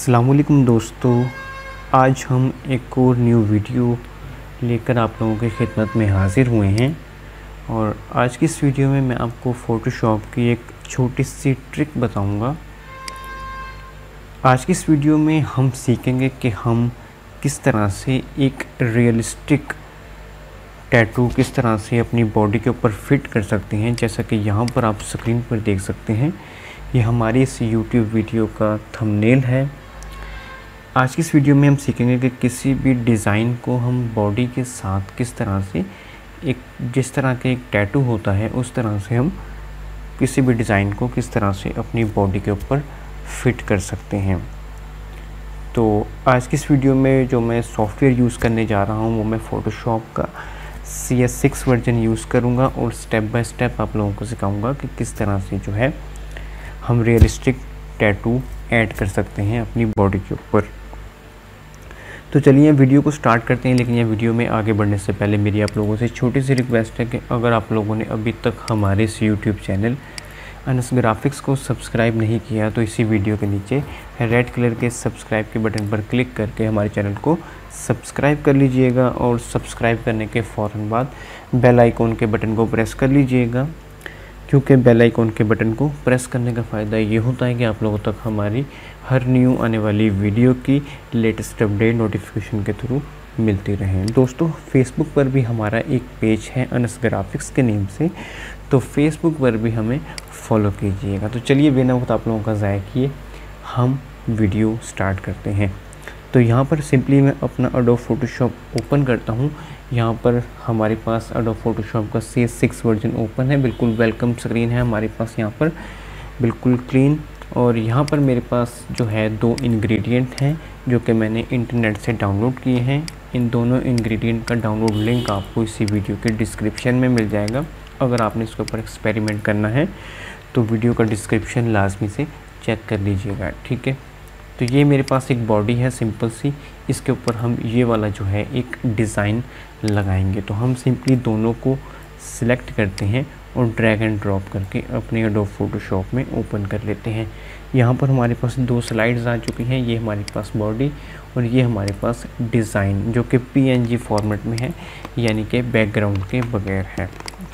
अस्सलाम वालेकुम दोस्तों, आज हम एक और न्यू वीडियो लेकर आप लोगों की खिदमत में हाज़िर हुए हैं। और आज की इस वीडियो में मैं आपको फ़ोटोशॉप की एक छोटी सी ट्रिक बताऊंगा। आज की इस वीडियो में हम सीखेंगे कि हम किस तरह से एक रियलिस्टिक टैटू किस तरह से अपनी बॉडी के ऊपर फिट कर सकते हैं। जैसा कि यहाँ पर आप स्क्रीन पर देख सकते हैं, ये हमारी इस यूट्यूब वीडियो का थंबनेल है। आज की इस वीडियो में हम सीखेंगे कि किसी भी डिज़ाइन को हम बॉडी के साथ किस तरह से जिस तरह के एक टैटू होता है उस तरह से हम किसी भी डिज़ाइन को किस तरह से अपनी बॉडी के ऊपर फिट कर सकते हैं। तो आज की इस वीडियो में जो मैं सॉफ्टवेयर यूज़ करने जा रहा हूँ वो मैं फ़ोटोशॉप का CS6 वर्जन यूज़ करूँगा और स्टेप बाय स्टेप आप लोगों को सिखाऊंगा कि किस तरह से जो है हम रियलिस्टिक टैटू ऐड कर सकते हैं अपनी बॉडी के ऊपर। तो चलिए वीडियो को स्टार्ट करते हैं। लेकिन यह वीडियो में आगे बढ़ने से पहले मेरी आप लोगों से छोटी सी रिक्वेस्ट है कि अगर आप लोगों ने अभी तक हमारे इस यूट्यूब चैनल अनस ग्राफिक्स को सब्सक्राइब नहीं किया तो इसी वीडियो के नीचे रेड कलर के सब्सक्राइब के बटन पर क्लिक करके हमारे चैनल को सब्सक्राइब कर लीजिएगा और सब्सक्राइब करने के फ़ौरन बाद बेल आइकॉन के बटन को प्रेस कर लीजिएगा, क्योंकि बेल आइकॉन के बटन को प्रेस करने का फ़ायदा ये होता है कि आप लोगों तक हमारी हर न्यू आने वाली वीडियो की लेटेस्ट अपडेट नोटिफिकेशन के थ्रू मिलती रहें। दोस्तों, फेसबुक पर भी हमारा एक पेज है अनस ग्राफिक्स के नेम से, तो फेसबुक पर भी हमें फॉलो कीजिएगा। तो चलिए बिना वक्त आप लोगों का ज़ाया किए हम वीडियो स्टार्ट करते हैं। तो यहाँ पर सिंपली मैं अपना एडोब फोटोशॉप ओपन करता हूँ। यहाँ पर हमारे पास एडोब फोटोशॉप का CS6 वर्जन ओपन है, बिल्कुल वेलकम स्क्रीन है हमारे पास यहाँ पर, बिल्कुल क्लीन। और यहाँ पर मेरे पास जो है 2 इंग्रेडिएंट हैं जो कि मैंने इंटरनेट से डाउनलोड किए हैं। इन दोनों इंग्रेडिएंट का डाउनलोड लिंक आपको इसी वीडियो के डिस्क्रिप्शन में मिल जाएगा। अगर आपने इसके ऊपर एक्सपेरिमेंट करना है तो वीडियो का डिस्क्रिप्शन लाजमी से चेक कर लीजिएगा, ठीक है। तो ये मेरे पास एक बॉडी है सिंपल सी, इसके ऊपर हम ये वाला जो है एक डिज़ाइन लगाएंगे। तो हम सिंपली दोनों को सिलेक्ट करते हैं और ड्रैग एंड ड्रॉप करके अपने एडोब फोटोशॉप में ओपन कर लेते हैं। यहाँ पर हमारे पास 2 स्लाइड्स आ चुकी हैं, ये हमारे पास बॉडी और ये हमारे पास डिज़ाइन जो कि PNG फॉर्मेट में है, यानी कि बैकग्राउंड के बगैर है।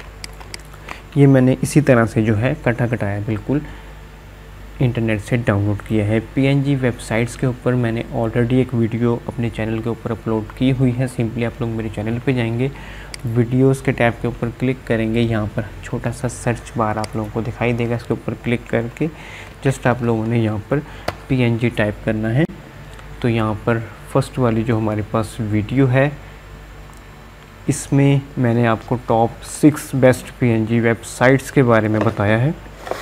ये मैंने इसी तरह से जो है कटाया बिल्कुल इंटरनेट से डाउनलोड किया है। PNG वेबसाइट्स के ऊपर मैंने ऑलरेडी एक वीडियो अपने चैनल के ऊपर अपलोड की हुई है। सिंपली आप लोग मेरे चैनल पे जाएंगे, वीडियोस के टैब के ऊपर क्लिक करेंगे, यहाँ पर छोटा सा सर्च बार आप लोगों को दिखाई देगा, इसके ऊपर क्लिक करके जस्ट आप लोगों ने यहाँ पर PNG टाइप करना है। तो यहाँ पर फर्स्ट वाली जो हमारे पास वीडियो है, इसमें मैंने आपको टॉप 6 बेस्ट PNG वेबसाइट्स के बारे में बताया है।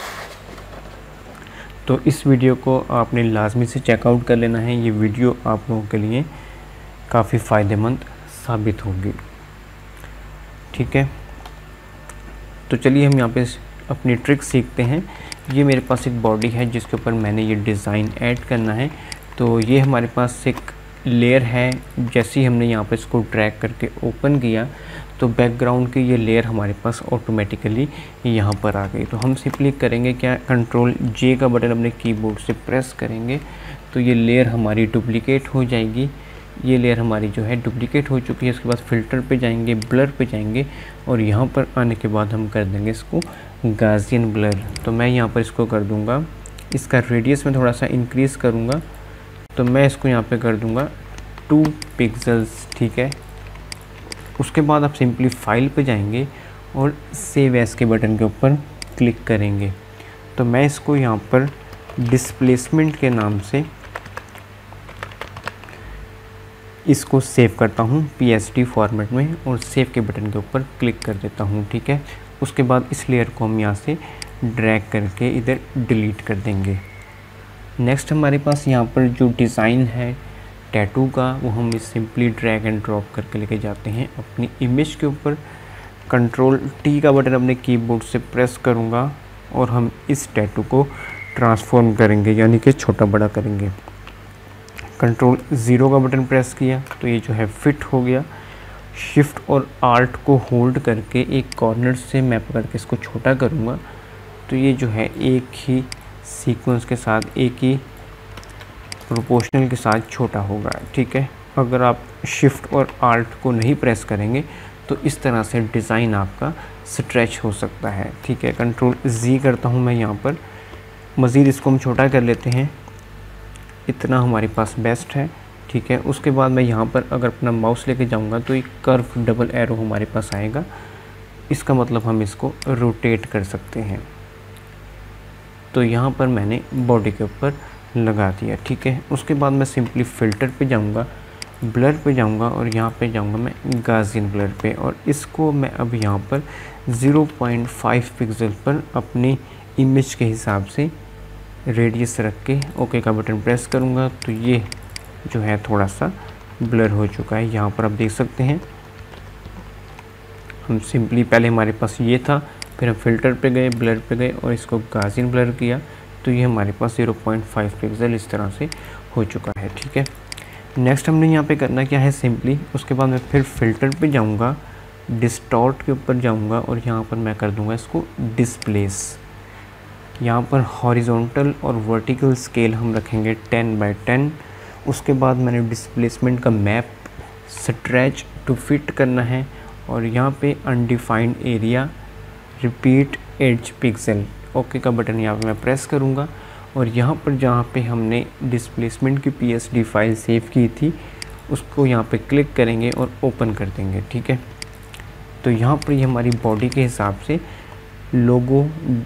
तो इस वीडियो को आपने लाजमी से चेकआउट कर लेना है। ये वीडियो आप लोगों के लिए काफ़ी फ़ायदेमंद साबित होगी, ठीक है। तो चलिए हम यहाँ पे अपनी ट्रिक सीखते हैं। ये मेरे पास एक बॉडी है जिसके ऊपर मैंने ये डिज़ाइन ऐड करना है। तो ये हमारे पास एक लेयर है, जैसे ही हमने यहाँ पे इसको ड्रैग करके ओपन किया तो बैकग्राउंड की ये लेयर हमारे पास ऑटोमेटिकली यहाँ पर आ गई। तो हम सिंपली करेंगे क्या, Ctrl+J का बटन अपने कीबोर्ड से प्रेस करेंगे तो ये लेयर हमारी डुप्लीकेट हो जाएगी। ये लेयर हमारी जो है डुप्लीकेट हो चुकी है। इसके बाद फ़िल्टर पे जाएंगे, ब्लर पे जाएंगे और यहाँ पर आने के बाद हम कर देंगे इसको गाज़ियन ब्लर। तो मैं यहाँ पर इसको कर दूँगा, इसका रेडियस में थोड़ा सा इंक्रीज़ करूँगा, तो मैं इसको यहाँ पे कर दूँगा 2 पिक्सल्स, ठीक है। उसके बाद आप सिंपली फाइल पे जाएंगे और सेव एज़ के बटन के ऊपर क्लिक करेंगे। तो मैं इसको यहाँ पर डिस्प्लेसमेंट के नाम से इसको सेव करता हूँ PSD फॉर्मेट में और सेव के बटन के ऊपर क्लिक कर देता हूँ, ठीक है। उसके बाद इस लेयर को हम यहाँ से ड्रैग करके इधर डिलीट कर देंगे। नेक्स्ट हमारे पास यहाँ पर जो डिज़ाइन है टैटू का, वो हम सिंपली ड्रैग एंड ड्रॉप करके लेके जाते हैं अपनी इमेज के ऊपर। Ctrl+T का बटन अपने कीबोर्ड से प्रेस करूँगा और हम इस टैटू को ट्रांसफॉर्म करेंगे, यानी कि छोटा बड़ा करेंगे। Ctrl+0 का बटन प्रेस किया तो ये जो है फिट हो गया। शिफ्ट और आल्ट को होल्ड करके एक कॉर्नर से मैप करके इसको छोटा करूँगा तो ये जो है एक ही सीक्वेंस के साथ एक ही प्रोपोर्शनल के साथ छोटा होगा, ठीक है। अगर आप शिफ्ट और आल्ट को नहीं प्रेस करेंगे तो इस तरह से डिज़ाइन आपका स्ट्रेच हो सकता है, ठीक है। कंट्रोल Z करता हूँ मैं यहाँ पर, मज़ीद इसको हम छोटा कर लेते हैं, इतना हमारे पास बेस्ट है, ठीक है। उसके बाद मैं यहाँ पर अगर अपना माउस लेके जाऊँगा तो एक कर्व डबल एरो हमारे पास आएगा, इसका मतलब हम इसको रोटेट कर सकते हैं। तो यहाँ पर मैंने बॉडी के ऊपर लगा दिया, ठीक है। उसके बाद मैं सिंपली फ़िल्टर पे जाऊँगा, ब्लर पे जाऊँगा और यहाँ पे जाऊँगा मैं गाज़ियन ब्लर पे, और इसको मैं अब यहाँ पर 0.5 पिक्सल पर अपनी इमेज के हिसाब से रेडियस रख के ओके का बटन प्रेस करूँगा तो ये जो है थोड़ा सा ब्लर हो चुका है। यहाँ पर आप देख सकते हैं, हम सिंपली पहले हमारे पास ये था, फिर हम फ़िल्टर पे गए, ब्लर पे गए और इसको गाज़ियन ब्लर किया तो ये हमारे पास 0.5 पिक्सल इस तरह से हो चुका है, ठीक है। नेक्स्ट हमने यहाँ पे करना क्या है, सिंपली उसके बाद मैं फिर फ़िल्टर पे जाऊँगा, डिस्टॉर्ट के ऊपर जाऊँगा और यहाँ पर मैं कर दूँगा इसको डिस्प्लेस। यहाँ पर हॉरिजॉन्टल और वर्टिकल स्केल हम रखेंगे 10x10। उसके बाद मैंने डिस्प्लेसमेंट का मैप स्ट्रेच टू फिट करना है और यहाँ पे undefined area repeat edge pixels, okay का बटन यहाँ पे मैं प्रेस करूँगा और यहाँ पर जहाँ पे हमने डिस्प्लेसमेंट की PSD फाइल सेव की थी उसको यहाँ पे क्लिक करेंगे और ओपन कर देंगे, ठीक है। तो यहाँ पर ये हमारी बॉडी के हिसाब से लोगो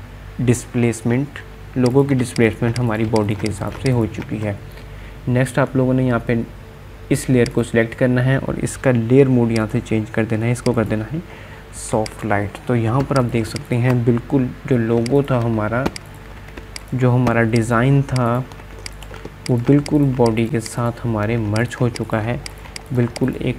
की डिस्प्लेसमेंट हमारी बॉडी के हिसाब से हो चुकी है। नेक्स्ट आप लोगों ने यहाँ पे इस लेयर को सिलेक्ट करना है और इसका लेयर मोड यहाँ से चेंज कर देना है, इसको कर देना है सॉफ्ट लाइट। तो यहाँ पर आप देख सकते हैं बिल्कुल जो लोगो था हमारा, जो हमारा डिज़ाइन था वो बिल्कुल बॉडी के साथ हमारे मर्ज हो चुका है, बिल्कुल एक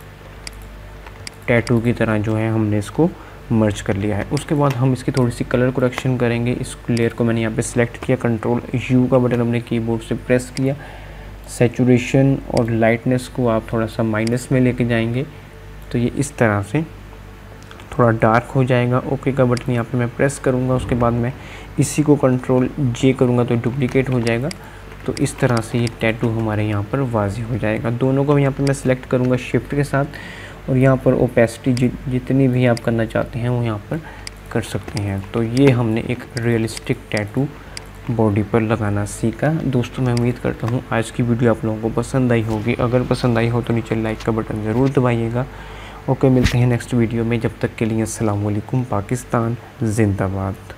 टैटू की तरह जो है हमने इसको मर्ज कर लिया है। उसके बाद हम इसकी थोड़ी सी कलर करेक्शन करेंगे। इस लेयर को मैंने यहाँ पे सिलेक्ट किया, कंट्रोल U का बटन अपने कीबोर्ड से प्रेस किया, सैचुरेशन और लाइटनेस को आप थोड़ा सा माइनस में लेके जाएंगे तो ये इस तरह से थोड़ा डार्क हो जाएगा। ओके का बटन यहाँ पे मैं प्रेस करूँगा, उसके बाद मैं इसी को कंट्रोल J करूँगा तो डुप्लीकेट हो जाएगा। तो इस तरह से ये टैटू हमारे यहाँ पर वाज़िह हो जाएगा। दोनों को यहाँ पे मैं सिलेक्ट करूँगा शिफ्ट के साथ और यहाँ पर ओपेसिटी जितनी भी आप करना चाहते हैं वो यहाँ पर कर सकते हैं। तो ये हमने एक रियलिस्टिक टैटू बॉडी पर लगाना सीखा। दोस्तों मैं उम्मीद करता हूँ आज की वीडियो आप लोगों को पसंद आई होगी। अगर पसंद आई हो तो नीचे लाइक का बटन ज़रूर दबाइएगा। ओके, मिलते हैं नेक्स्ट वीडियो में, जब तक के लिए अस्सलाम वालेकुम। पाकिस्तान जिंदाबाद।